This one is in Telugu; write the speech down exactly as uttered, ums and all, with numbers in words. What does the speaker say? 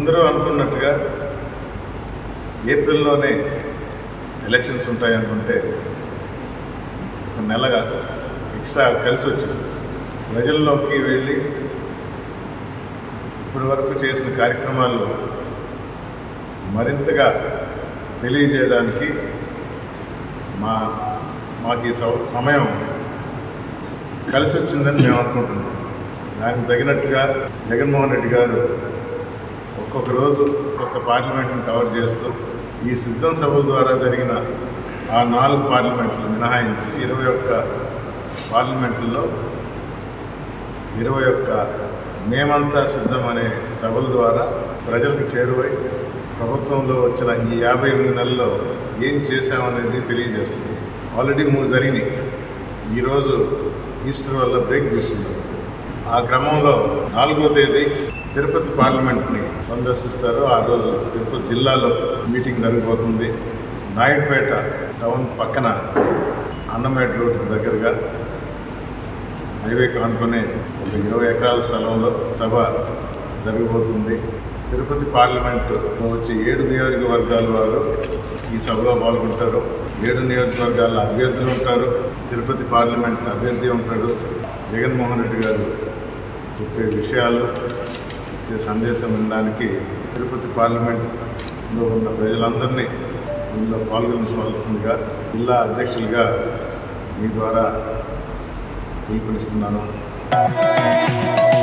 అందరూ అనుకున్నట్టుగా ఏప్రిల్లోనే ఎలక్షన్స్ ఉంటాయనుకుంటే ఒక నెలగా ఎక్స్ట్రా కలిసి వచ్చింది. ప్రజల్లోకి వెళ్ళి ఇప్పటి వరకు చేసిన కార్యక్రమాలు మరింతగా తెలియజేయడానికి మా మాకు ఈ సమయం కలిసి వచ్చిందని మేము అనుకుంటున్నాం. దానికి తగినట్టుగా జగన్మోహన్ రెడ్డి గారు ఒక్కొక్క రోజు ఒక్కొక్క పార్లమెంట్ని కవర్ చేస్తూ ఈ సిద్ధం సభల ద్వారా జరిగిన ఆ నాలుగు పార్లమెంట్లు మినహాయించి ఇరవై ఒక్క పార్లమెంట్లలో ఇరవై ఒక్క మేమంతా సిద్ధం అనే సభల ద్వారా ప్రజలకు చేరువై ప్రభుత్వంలో వచ్చిన ఈ యాభై ఎనిమిది నెలల్లో ఏం చేశామనేది తెలియజేస్తుంది. ఆల్రెడీ మూడు జరిగినాయి. ఈరోజు ఈస్టర్ వల్ల బ్రేక్ తీసుకున్నారు. ఆ క్రమంలో నాలుగో తేదీ తిరుపతి పార్లమెంట్ని సందర్శిస్తారు. ఆ రోజు తిరుపతి జిల్లాలో మీటింగ్ జరగబోతుంది. నాయుడుపేట టౌన్ పక్కన అన్నమేట రోడ్డుకు దగ్గరగా హైవేకి ఆనుకునే ఒక ఇరవై ఎకరాల స్థలంలో సభ జరగబోతుంది. తిరుపతి పార్లమెంటులో వచ్చి ఏడు నియోజకవర్గాల వారు ఈ సభలో పాల్గొంటారు. ఏడు నియోజకవర్గాల అభ్యర్థులు ఉంటారు. తిరుపతి పార్లమెంట్ అభ్యర్థి ఉంటాడు. జగన్మోహన్ రెడ్డి గారు చెప్పే విషయాలు ఇచ్చే సందేశం వినడానికి తిరుపతి పార్లమెంట్లో ఉన్న ప్రజలందరినీ దీనిలో పాల్గొనవలసిందిగా జిల్లా అధ్యక్షులుగా మీ ద్వారా పిలుపునిస్తున్నాను.